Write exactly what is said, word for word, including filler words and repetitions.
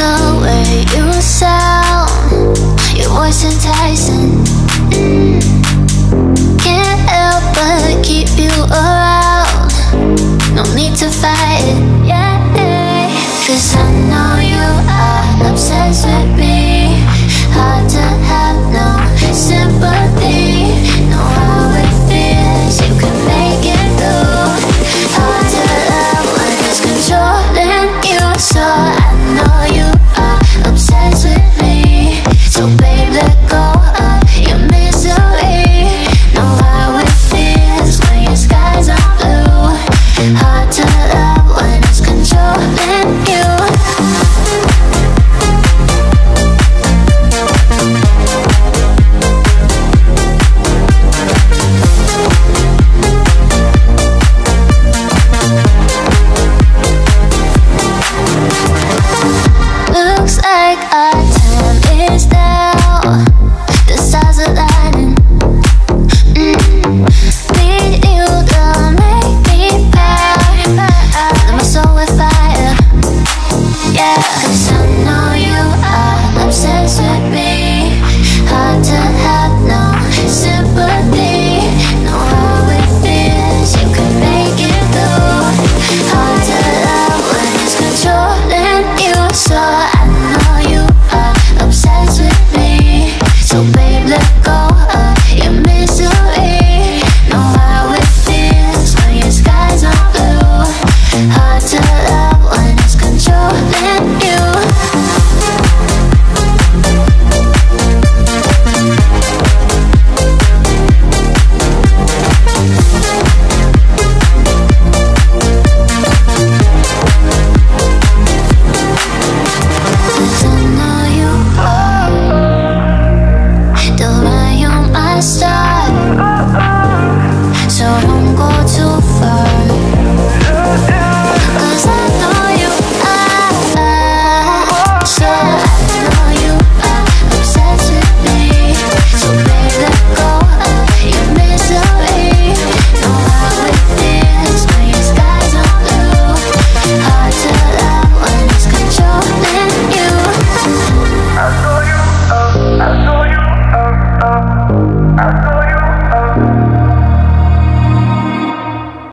the way you sound, your voice enticing. mm. Can't help but keep you around. No need to fight it, yeah. Cause I know you are obsessed with me. Hard to have no sympathy. Know how it feels, you can make it through. Hard to love when it's controlling you. So I know you are obsessed with me. So babe, let go of your misery. Know how it feels when your skies are blue. Hard to love when it's controlling you. Looks like our time is now. The stars are aligning. mm. Need you to make me proud. Fill my soul with fire. Yeah, cause I know